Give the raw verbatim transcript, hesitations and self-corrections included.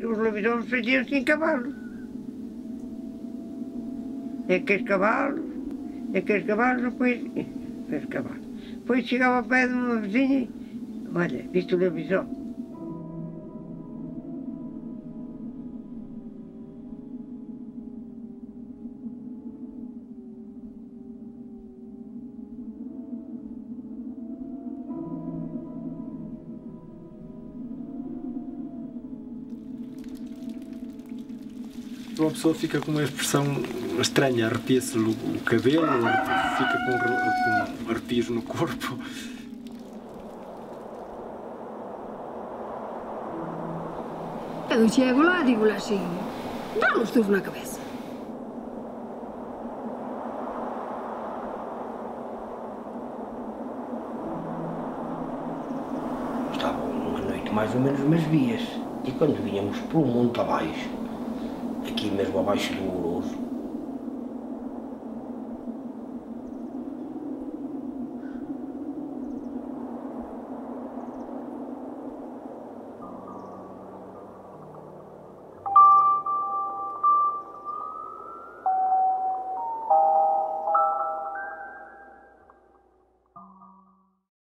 os lobisomens faziam-se em cavalos. E aqueles cavalos, e aqueles cavalos, depois, aqueles cavalos. Depois chegava ao pé de uma vizinha e, olha, viste o lobisomem? Uma pessoa fica com uma expressão estranha, arrepia-se o cabelo, fica com, com arrepios no corpo. Eu chego lá e digo-lhe assim, dá um estufo na cabeça. Estava uma noite mais ou menos umas vias, e quando vinhamos pelo monte abaixo, aqui mesmo abaixo do Ouroso,